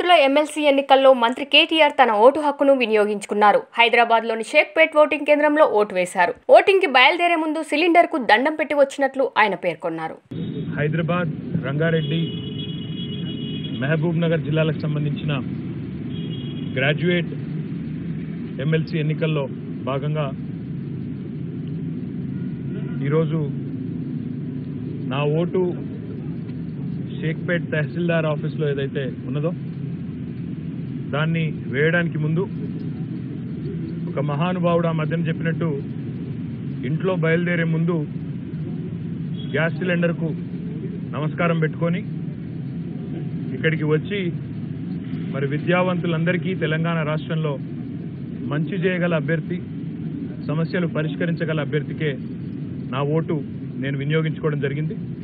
గుంటూరులో ఎమ్మెల్సీ ఎన్నికల్లో మంత్రి కేటీఆర్ తన ఓటు హక్కును వినియోగించుకున్నారు. హైదరాబాద్లోని షేక్పేట్ ఓటింగ్ కేంద్రంలో ఓటు వేశారు. ఓటింగ్కి బయలుదేరే ముందు సిలిండర్కు దండం పెట్టి వచ్చినట్లు ఆయన పేర్కొన్నారు. హైదరాబాద్, రంగారెడ్డి, మహబూబ్ నగర్ జిల్లాలకు సంబంధించిన గ్రాడ్యుయేట్ ఎమ్మెల్సీ ఎన్నికల్లో భాగంగా ఈరోజు నా ఓటు షేక్పేట్ తహసీల్దార్ ఆఫీస్లో ఏదైతే ఉన్నదో దాన్ని వేయడానికి ముందు ఒక మహానుభావుడు ఆ మధ్యన చెప్పినట్టు ఇంట్లో బయలుదేరే ముందు గ్యాస్ సిలిండర్కు నమస్కారం పెట్టుకొని ఇక్కడికి వచ్చి మరి విద్యావంతులందరికీ తెలంగాణ రాష్ట్రంలో మంచి చేయగల అభ్యర్థి, సమస్యలు పరిష్కరించగల అభ్యర్థికే నా ఓటు నేను వినియోగించుకోవడం జరిగింది.